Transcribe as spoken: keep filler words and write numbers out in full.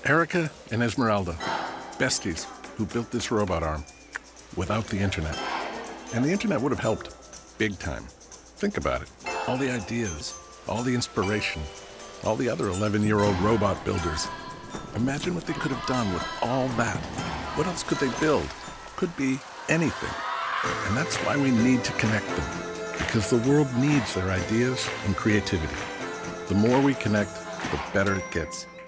Erica and Esmeralda, besties who built this robot arm without the internet. And the internet would have helped big time. Think about it. All the ideas, all the inspiration, all the other eleven-year-old robot builders. Imagine what they could have done with all that. What else could they build? Could be anything. And that's why we need to connect them, because the world needs their ideas and creativity. The more we connect, the better it gets.